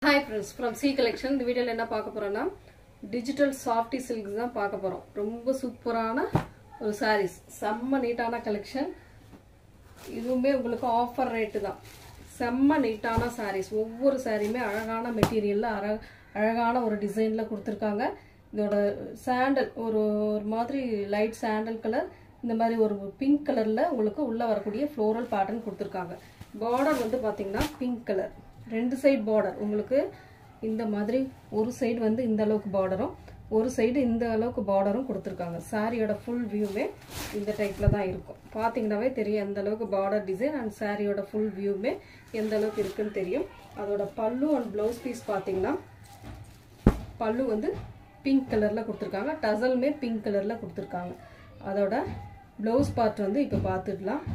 Hi friends, from C-Collectionz. இந்த வீடியோல என்ன பார்க்க போறோம்னா digital softy silks தான் பார்க்க போறோம். ரொம்ப சூப்பரான ஒரு sarees. செம்ம நீட்டான கலெக்ஷன். இதுவுமே உங்களுக்கு ஆஃபர் ரேட் தான். செம்ம நீட்டான sarees. ஒவ்வொரு சாரியுமே அழகான மெட்டீரியல்ல அழகான ஒரு டிசைன்ல கொடுத்திருக்காங்க. இதோட சாண்டல் ஒரு மாதிரி லைட் சாண்டல் கலர், இந்த மாதிரி ஒரு பிங்க் கலர்ல உங்களுக்கு உள்ள வரக்கூடிய floral pattern கொடுத்திருக்காங்க. border வந்து பாத்தீங்கன்னா பிங்க் கலர். ரெண்டு சைடு border உங்களுக்கு இந்த மாதிரி ஒரு சைடு வந்து இந்த அளவுக்கு borderம் ஒரு சைடு இந்த அளவுக்கு borderம் கொடுத்திருக்காங்க. சாரியோட ஃபுல் வியூமே இந்த டைப்ல தான் இருக்கும். பாத்தீங்கன்னாவே தெரியும் அந்த அளவுக்கு border டிசைன் and சாரியோட ஃபுல் வியூமே எந்த அளவுக்கு இருக்குன்னு தெரியும். அதோட பல்லு and blouse பீஸ் பாத்தீங்கன்னா பல்லு வந்து பிங்க் கலர்ல கொடுத்திருக்காங்க. டசல்மே பிங்க் கலர்ல கொடுத்திருக்காங்க. அதோட blouse part வந்து இப்ப பாத்துடலாம்.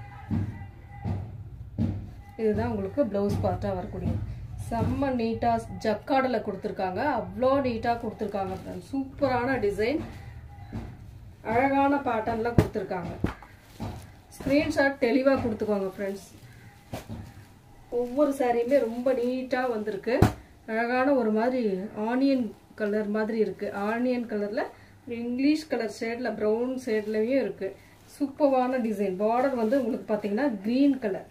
இதுதான் உங்களுக்கு blouse part வரக்கூடிய செம்ம நீட்டா ஜக்கார்ட்ல கொடுத்திருக்காங்க. அவ்ளோ நீட்டா கொடுத்திருக்காங்க फ्रेंड्स. சூப்பரான டிசைன், அழகான பேட்டர்ன்ல கொடுத்திருக்காங்க. ஸ்கிரீன்ஷாட் தெளிவா கொடுத்துக்கோங்க फ्रेंड्स. ஒவ்வொரு சாரியுமே ரொம்ப நீட்டா வந்திருக்கு. அழகான ஒரு மாதிரி ஆனியன் கலர் மாதிரி இருக்கு. ஆனியன் கலர்ல இங்கிலீஷ் கலர் ஷேட்ல பிரவுன் ஷேட்லயும் இருக்கு. சூப்பரான டிசைன். border வந்து உங்களுக்கு பாத்தீங்கன்னா green கலர்.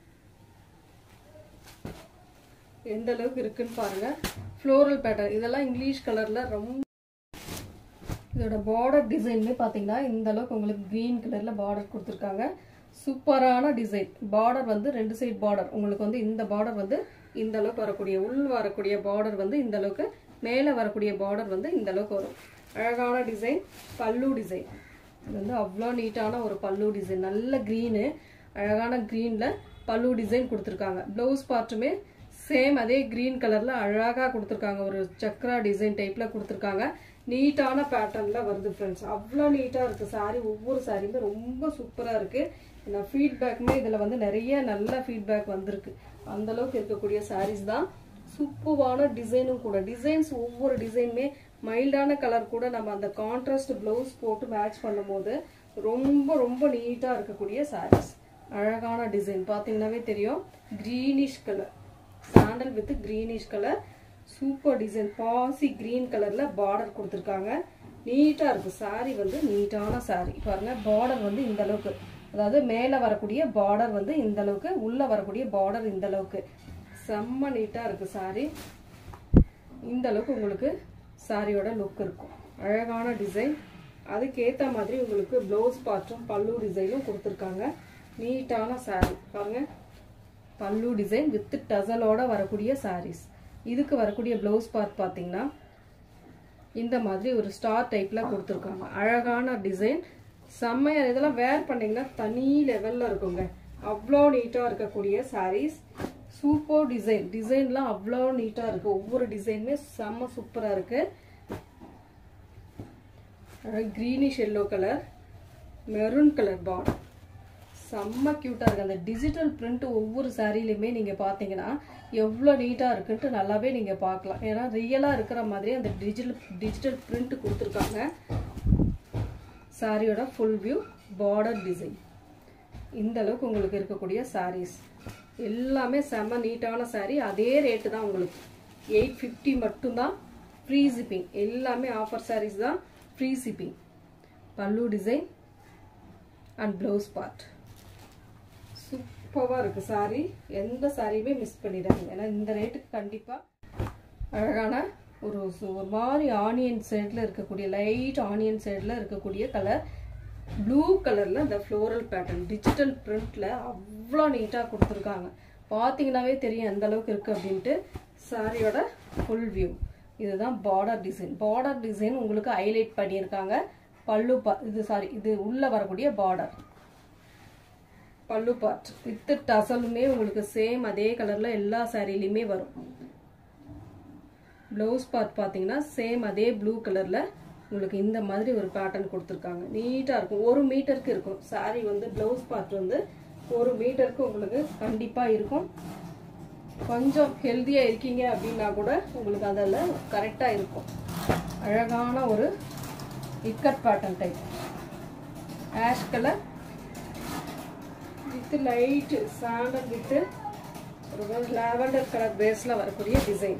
எந்த அளவுக்கு இருக்குன்னு பாருங்க. floral pattern இதெல்லாம் இங்கிலீஷ் கலர்ல ரொம்ப இதோட border டிசைன்மே பாத்தீங்கன்னா இந்த அளவுக்கு உங்களுக்கு green கலர்ல border கொடுத்திருக்காங்க. சூப்பரான டிசைன். border வந்து ரெண்டு சைடு border உங்களுக்கு வந்து இந்த border வந்து இந்த அளவுக்கு வரக்கூடிய உள் வரக்கூடிய border வந்து இந்த அளவுக்கு, மேலே வரக்கூடிய border வந்து இந்த அளவுக்கு வரும். அழகான டிசைன். பல்லு டிசைன் இது வந்து அவ்வளோ நீட்டான ஒரு பல்லு டிசைன். நல்ல கிரீனு, அழகான கிரீன்ல பல்லு டிசைன் கொடுத்திருக்காங்க. பிளவுஸ் பார்ட்டுமே சேம் அதே கிரீன் கலர்ல அழகா கொடுத்திருக்காங்க. ஒரு சக்ரா டிசைன் டைப்ல கொடுத்திருக்காங்க. நீட்டான பேட்டர்ன்ல வருது फ्रेंड्स. அவ்வளோ நீட்டா இருக்கு சாரி. ஒவ்வொரு சாரியுமே ரொம்ப சூப்பரா இருக்கு. நான் ஃபீட்பேக்குமே இதுல வந்து நிறைய நல்ல ஃபீட்பேக் வந்திருக்கு. அந்த அளவுக்கு இருக்கக்கூடிய சாரீஸ் தான். சூப்பரான டிசைனும் கூட. டிசைன்ஸ் ஒவ்வொரு டிசைனுமே மைல்டான கலர் கூட நம்ம அந்த கான்ட்ராஸ்ட் பிளவுஸ் போட்டு மேட்ச் பண்ணும்போது ரொம்ப ரொம்ப நீட்டா இருக்கக்கூடிய சாரீஸ். அழகான டிசைன் பாத்தீங்கன்னாவே தெரியும். Greenish colour sandal with greenish colour. Super design. பாசி கிரீன் கலர்ல பார்டர் கொடுத்திருக்காங்க. நீட்டா இருக்கு சாரி. வந்து நீட்டான சாரி பாருங்க. பார்டர் வந்து இந்த அளவுக்கு, அதாவது மேல வரக்கூடிய பார்டர் வந்து இந்த அளவுக்கு, உள்ள வரக்கூடிய பார்டர் இந்த அளவுக்கு. செம்ம நீட்டா இருக்கு சாரி. இந்த அளவுக்கு உங்களுக்கு சாரியோட லுக் இருக்கும். அழகான டிசைன். அதுக்கேத்த மாதிரி உங்களுக்கு பிளவுஸ் பார்ட்டும் பல்லு டிசைனும் கொடுத்திருக்காங்க. நீட்டான சாரி பாருங்க. பல்லு டிசைன் வித் டசலோட வரக்கூடிய சாரீஸ். இதுக்கு வரக்கூடிய பிளவுஸ் பார்ட் பாத்தீங்கன்னா இந்த மாதிரி ஒரு ஸ்டார் டைப்ல கொடுத்திருக்காங்க. அழகான டிசைன். செம்மையா. இதெல்லாம் வேர் பண்ணீங்கன்னா தனி லெவல்ல இருக்குங்க. அவ்வளோ நீட்டா இருக்கக்கூடிய சாரீஸ். Super design. டிசைன்லாம் அவ்வளோ நீட்டா இருக்கு. ஒவ்வொரு டிசைனுமே செம்ம சூப்பரா இருக்கு. Greenish yellow colour, maroon colour border. செம்ம கியூட்டா இருக்கு. அந்த டிஜிட்டல் பிரிண்ட் ஒவ்வொரு சாரிலையுமே நீங்க பாத்தீங்கன்னா எவ்வளவு நீட்டா இருக்குன்ட்டு நல்லாவே நீங்க பார்க்கலாம். ஏன்னா ரியலா இருக்கிற மாதிரி அந்த டிஜிட்டல் பிரிண்ட் கொடுத்திருக்காங்க. சாரியோட ஃபுல் வியூ, பார்டர் டிசைன். இந்த அளவுக்கு உங்களுக்கு இருக்கக்கூடிய சாரீஸ் எல்லாமே செம்ம நீட்டான சாரி. அதே ரேட்டு தான் உங்களுக்கு 850 மட்டும்தான். Free shipping. எல்லாமே ஆஃபர் சாரீஸ் தான். Free shipping. பல்லு டிசைன் அண்ட் பிளவுஸ் பார்ட் சூப்பரா இருக்கு சாரி. எந்த சாரியுமே மிஸ் பண்ணிடாதீங்க. ஏன்னா இந்த ரேட்டுக்கு கண்டிப்பா அழகான ஒரு மாதிரி ஆனியன் ஷேட்ல இருக்கக்கூடிய, லைட் ஆனியன் ஷேட்ல இருக்கக்கூடிய கலர், ப்ளூ கலர்ல இந்த ஃப்ளோரல் பேட்டர்ன் டிஜிட்டல் பிரிண்ட்ல அவ்வளோ நீட்டா கொடுத்துருக்காங்க. பாத்தீங்கன்னாவே தெரியும் எந்த அளவுக்கு இருக்கு அப்படின்ட்டு. சாரியோட ஃபுல் வியூ. இதுதான் பார்டர் டிசைன். பார்டர் டிசைன் உங்களுக்கு ஹைலைட் பண்ணியிருக்காங்க. பல்லு இது சாரி இது உள்ள வரக்கூடிய பார்டர் பல்லு பார்ட் வித் டசலுமே உங்களுக்கு சேம் அதே கலர்ல எல்லா சாரிலையுமே வரும். பிளவுஸ் பார்ட் பாத்தீங்கன்னா சேம் அதே ப்ளூ கலர்ல உங்களுக்கு இந்த மாதிரி ஒரு பேட்டர்ன் கொடுத்திருக்காங்க. நீட்டா இருக்கும். 1 மீட்டருக்கு இருக்கும் சாரி. வந்து பிளவுஸ் பார்ட் வந்து 1 மீட்டருக்கு உங்களுக்கு கண்டிப்பா இருக்கும். கொஞ்சம் ஹெல்தியா இருக்கீங்க அப்படின்னா கூட உங்களுக்கு அதில் கரெக்டா இருக்கும். அழகான ஒரு ikat pattern type. Ash colour with light sandal with ஒரு லாவெண்டர் கலர் பேஸ்ல வரக்கூடிய டிசைன்.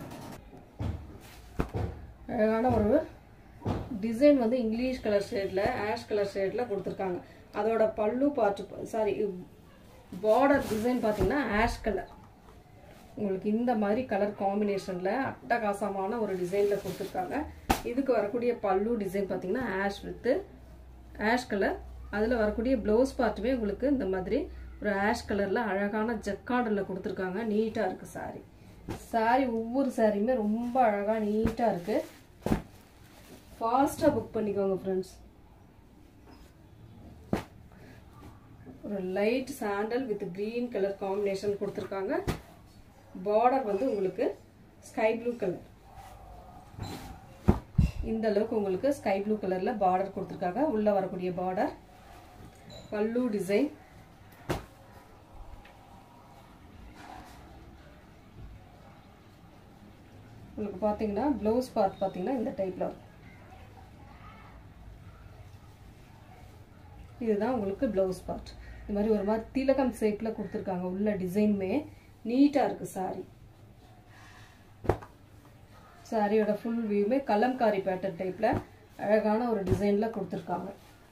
அழகான ஒரு டிசைன் வந்து இங்கிலீஷ் கலர் ஷேட்ல ஆஷ் கலர் ஷேட்ல கொடுத்துருக்காங்க. அதோட பல்லு பார்ட் சாரி பார்டர் டிசைன் பார்த்தீங்கன்னா ஆஷ் கலர். உங்களுக்கு இந்த மாதிரி கலர் காம்பினேஷன்ல அட்டகாசமான ஒரு டிசைன்ல கொடுத்துருக்காங்க. இதுக்கு வரக்கூடிய பல்லு டிசைன் பார்த்தீங்கன்னா ஆஷ் வித் ஆஷ் கலர். அதில் வரக்கூடிய ப்ளவுஸ் பார்ட்டுமே உங்களுக்கு இந்த மாதிரி ஒரு ஆஷ் கலர்ல அழகான ஜக்கார்டில் கொடுத்துருக்காங்க. நீட்டாக இருக்கு சாரி. சாரி ஒவ்வொரு சாரியுமே ரொம்ப அழகாக நீட்டாக இருக்கு. ஃபாஸ்ட்டாக புக் பண்ணிக்கோங்க ஃப்ரெண்ட்ஸ். ஒரு light sandal with green colour combination கொடுத்துருக்காங்க. பார்டர் வந்து உங்களுக்கு ஸ்கை ப்ளூ கலர். இந்த அளவுக்கு உங்களுக்கு ஸ்கை ப்ளூ கலர்ல பார்டர் கொடுத்துருக்காங்க. உள்ள வரக்கூடிய பார்டர் பல்லு டிசைன். உங்களுக்கு பார்த்தீங்கன்னா ப்ளவுஸ் பார்ட் பார்த்தீங்கன்னா இந்த டைப்ல வரும். இதுதான் உங்களுக்கு ப்ளவுஸ் பார்ட். இந்த மாதிரி ஒரு மாதிரி திலகம் ஷேப்ல கொடுத்துருக்காங்க. உள்ள டிசைனுமே நீட்டா இருக்கு சாரி. சாரியோட ஃபுல் வியூமே கலம்காரி பேட்டர்ன் டைப்ல அழகான ஒரு டிசைன்ல கொடுத்துருக்காங்க.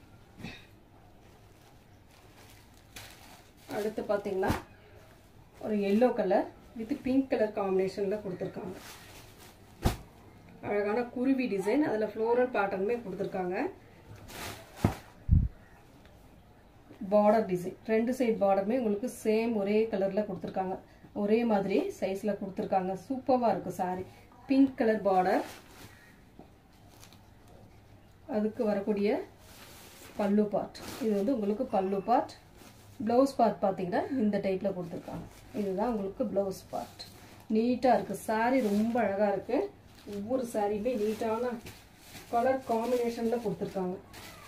அடுத்து பார்த்தீங்கன்னா ஒரு yellow colour with pink colour காம்பினேஷன்ல கொடுத்துருக்காங்க. அழகான குருவி டிசைன். அதில் ஃப்ளோரல் பேட்டர்னுமே கொடுத்துருக்காங்க. பார்டர் டிசைன் ரெண்டு சைடு பார்டருமே உங்களுக்கு சேம் ஒரே கலர்ல கொடுத்துருக்காங்க. ஒரே மாதிரி சைஸ்ல கொடுத்துருக்காங்க. சூப்பராக இருக்கு சாரி. Pink colour border. அதுக்கு வரக்கூடிய பல்லு பார்ட். இது வந்து உங்களுக்கு பல்லு பார்ட். ப்ளவுஸ் பார்ட் பார்த்தீங்கன்னா இந்த டைப்ல கொடுத்துருக்காங்க. இதுதான் உங்களுக்கு ப்ளவுஸ் பார்ட். நீட்டாக இருக்கு சாரி. ரொம்ப அழகா இருக்கு. ஒவ்வொரு சாரியுமே நீட்டான கலர் காம்பினேஷன்ல கொடுத்துருக்காங்க.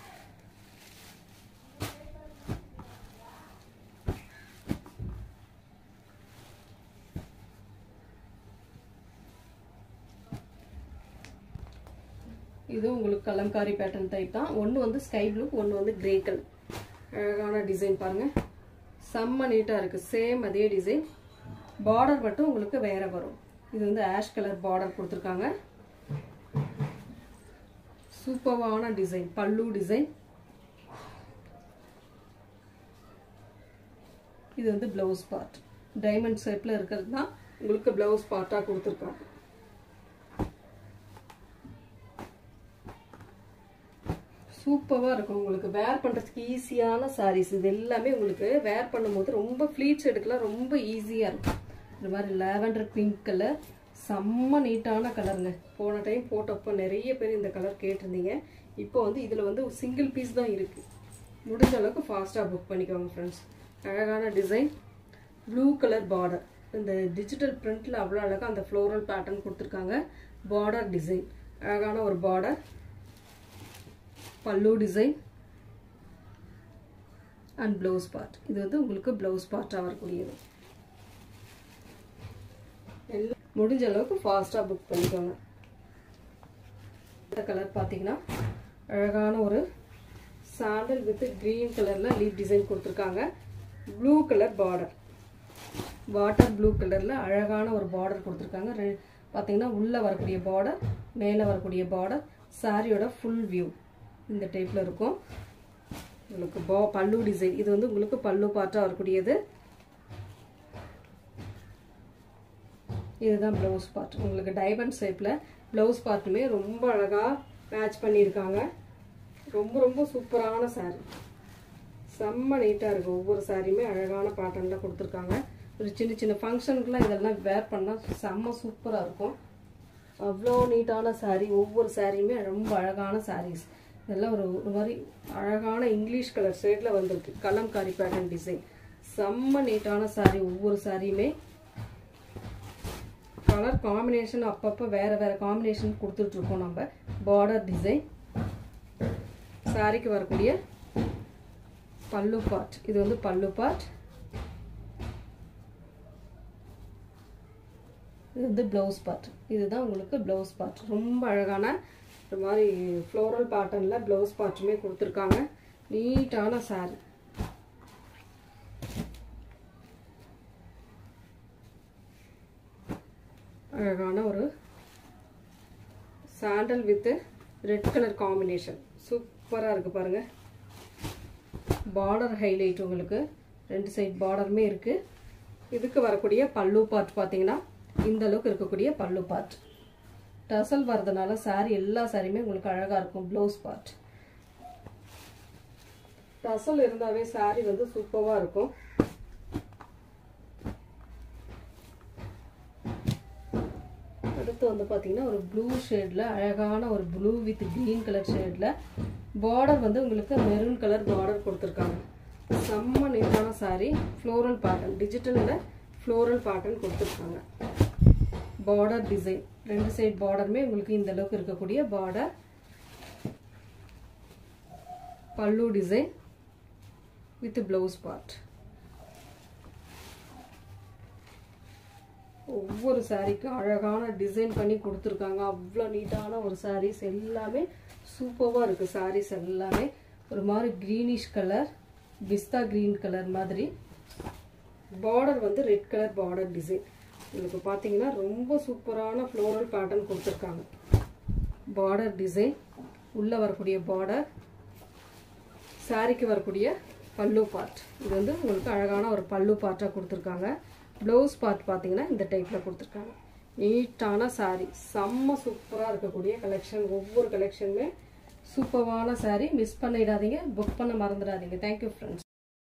இது உங்களுக்கு கலம்காரி பேட்டர்ன் டைப் தான். ஒன்று வந்து ஸ்கை ப்ளூ, ஒன்று வந்து கிரே கலர். அழகான டிசைன் பாருங்க. செம்ம நீட்டாக இருக்கு. சேம் அதே டிசைன். பார்டர் மட்டும் உங்களுக்கு வேற வரும். இது வந்து ஆஷ் கலர் பார்டர் கொடுத்துருக்காங்க. சூப்பரான டிசைன். பல்லு டிசைன். இது வந்து ப்ளவுஸ் பார்ட். டைமண்ட் ஷேப்ல இருக்கிறது தான் உங்களுக்கு ப்ளவுஸ் பார்ட்டா கொடுத்துருக்காங்க. சூப்பராக இருக்கும். உங்களுக்கு வேர் பண்ணுறதுக்கு ஈஸியான சாரீஸ். இது எல்லாமே உங்களுக்கு வேர் பண்ணும்போது ரொம்ப ஃப்ளீட்ஸ் எடுக்கலாம். ரொம்ப ஈஸியாக இருக்கும். இந்த மாதிரி லாவெண்டர் பிங்க் கலர் செம்ம நீட்டான கலருங்க. போன டைம் போட்டப்போ நிறைய பேர் இந்த கலர் கேட்டிருந்தீங்க. இப்போ வந்து இதில் வந்து ஒரு சிங்கிள் பீஸ் தான் இருக்குது. முடிஞ்ச அளவுக்கு ஃபாஸ்ட்டாக புக் பண்ணிக்கோங்க ஃப்ரெண்ட்ஸ். அழகான டிசைன். Blue colour border. இந்த டிஜிட்டல் பிரிண்டில் அவ்வளோ அழகாக அந்த ஃப்ளோரல் பேட்டர்ன் கொடுத்துருக்காங்க. Border design. அழகான ஒரு பார்டர். பல்லு டிசைன் அண்ட் ப்ளவுஸ் பார்ட். இது வந்து உங்களுக்கு ப்ளவுஸ் பார்ட்டாக வரக்கூடியது. முடிஞ்ச அளவுக்கு ஃபாஸ்ட்டாக புக் பண்ணிக்கோங்க. இந்த கலர் பார்த்தீங்கன்னா அழகான ஒரு சாண்டல் வித் கிரீன் கலரில் லீப் டிசைன் கொடுத்துருக்காங்க. Blue colour border. Water blue கலரில் அழகான ஒரு பார்டர் கொடுத்துருக்காங்க. பார்த்தீங்கன்னா உள்ளே வரக்கூடிய பார்டர், மேலே வரக்கூடிய பார்டர். சாரியோட ஃபுல் வியூ இந்த டைப்பில் இருக்கும். உங்களுக்கு பல்லு டிசைன். இது வந்து உங்களுக்கு பல்லு பார்ட்டாக வரக்கூடியது. இதுதான் ப்ளவுஸ் பார்ட். உங்களுக்கு டைமண்ட் ஷேப்பில் ப்ளவுஸ் பார்ட்டுமே ரொம்ப அழகாக மேட்ச் பண்ணியிருக்காங்க. ரொம்ப ரொம்ப சூப்பரான சாரி. செம்ம நீட்டாக இருக்குது. ஒவ்வொரு சாரியுமே அழகான பேட்டர்னில் கொடுத்துருக்காங்க. ஒரு சின்ன சின்ன ஃபங்க்ஷனுக்குலாம் இதெல்லாம் வேர் பண்ணால் செம்ம சூப்பராக இருக்கும். அவ்வளோ நீட்டான சாரி. ஒவ்வொரு சாரியுமே ரொம்ப அழகான சாரீஸ். இதெல்லாம் ஒரு மாதிரி அழகான இங்கிலீஷ் கலர் ஷேட்ல வந்திருக்கு. Kalamkari pattern design. செம்ம நீட்டான சாரி. ஒவ்வொரு சாரியுமே கலர் காம்பினேஷன் அப்பப்போ வேற வேற காம்பினேஷன் கொடுத்துட்டு இருக்கோம் நம்ம. Border design. சாரிக்கு வரக்கூடிய பல்லு பார்ட். இது வந்து பல்லு பார்ட். இது வந்து ப்ளவுஸ் பார்ட். இதுதான் உங்களுக்கு ப்ளவுஸ் பார்ட். ரொம்ப அழகான ஒரு மாதிரி ஃப்ளோரல் பேட்டர்னில் ப்ளவுஸ் பார்ட்டுமே கொடுத்துருக்காங்க. நீட்டான சாரி. அழகான ஒரு sandal with red colour combination சூப்பராக இருக்குது பாருங்கள். பார்டர் ஹைலைட் உங்களுக்கு 2 சைட் பார்டருமே இருக்குது. இதுக்கு வரக்கூடிய பல்லு பார்ட் பார்த்தீங்கன்னா இந்த அளவுக்கு இருக்கக்கூடிய பல்லு பார்ட். டசல் வரதுனால சாரி எல்லா சாரியுமே உங்களுக்கு அழகாக இருக்கும். ப்ளவுஸ் பார்ட் டசல் இருந்தாவே சாரி வந்து சூப்பராக இருக்கும். அடுத்து வந்து பார்த்தீங்கன்னா ஒரு ப்ளூ ஷேடில் அழகான ஒரு ப்ளூ வித் க்ரீன் கலர் ஷேடில் பார்டர் வந்து உங்களுக்கு மெரூன் கலர் பார்டர் கொடுத்துருக்காங்க. செம்ம நீட்டான சாரி. ஃப்ளோரல் பேட்டர்ன் டிஜிட்டலில் ஃப்ளோரல் பேட்டர்ன் கொடுத்துருக்காங்க. பார்டர் டிசைன் 2 சைட் பார்டருமே உங்களுக்கு இந்த அளவுக்கு இருக்கக்கூடிய பார்டர். பல்லு டிசைன் வித் ப்ளவுஸ் பார்ட். ஒவ்வொரு சாரிக்கும் அழகான டிசைன் பண்ணி கொடுத்துருக்காங்க. அவ்வளோ நீட்டான ஒரு சாரீஸ் எல்லாமே சூப்பராக இருக்குது. சாரீஸ் எல்லாமே ஒரு மாதிரி greenish colour pista green colour மாதிரி. பார்டர் வந்து ரெட் கலர் பார்டர் டிசைன். உங்களுக்கு பார்த்தீங்கன்னா ரொம்ப சூப்பரான ஃப்ளோரல் பேட்டர்ன் கொடுத்துருக்காங்க. பார்டர் டிசைன் உள்ளே வரக்கூடிய பார்டர், சாரிக்கு வரக்கூடிய பல்லு பார்ட். இது வந்து உங்களுக்கு அழகான ஒரு பல்லு பார்ட்டாக கொடுத்துருக்காங்க. ப்ளவுஸ் பார்ட் பார்த்தீங்கன்னா இந்த டைப்பில் கொடுத்துருக்காங்க. நீட்டான சாரி, செம்ம சூப்பராக இருக்கக்கூடிய கலெக்ஷன். ஒவ்வொரு கலெக்ஷனுமே சூப்பரான சாரி. மிஸ் பண்ணிடாதீங்க, புக் பண்ண மறந்துடாதீங்க. Thank you friends.